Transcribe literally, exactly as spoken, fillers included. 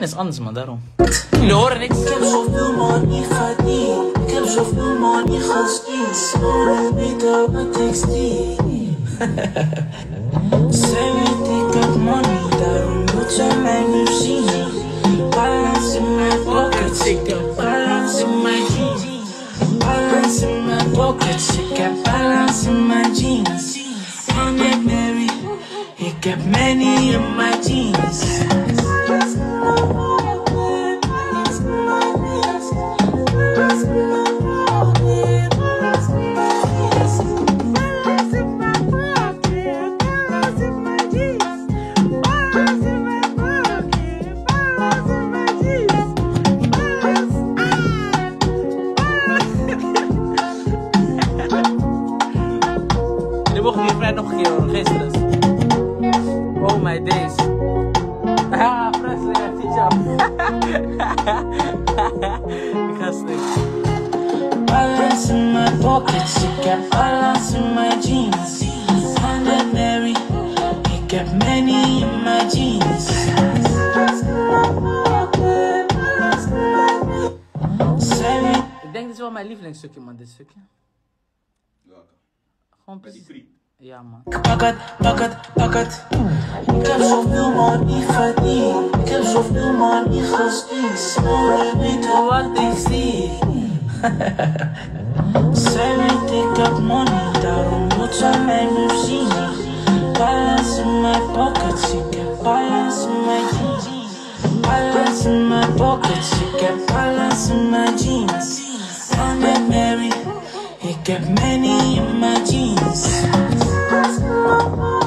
is anders, man, daarom. Jullie horen niks. Ik heb zoveel money verdiend. Ik heb zoveel money gestuurd. Zonder weten wat ik stier. Zij weet ik heb money, daarom moet zij mij nu zien. Balance in mijn pockets, ik heb balance in mijn jeans. Balance in mijn pockets, ik heb balance in mijn jeans. On it Mary, ik heb many in mijn jeans. Nu mogen we hier vrij nog een keer horen, geen stress. Oh my days. Ah, Presley, echt iets af. Ik ga stuk. Balance in my pockets, ik heb balance in my jeans. Hundred Mary, ik heb many in my jeans. Ik denk dit is wel mijn lievelingsstukje, man, dit stukje. Gewoon precies. Ja, man. Pak het, pak het, pak het. Ik heb zoveel money verdiend. Ik heb zoveel money gestuurd. Zonder weten wat ik stier. Zij weet ik heb money, daarom moet zij mij nu zien. Balance in my pockets, ik heb balance in my jeans. Balance in my pockets, ik heb balance in my jeans. Hundred Mary, ik heb many in my jeans.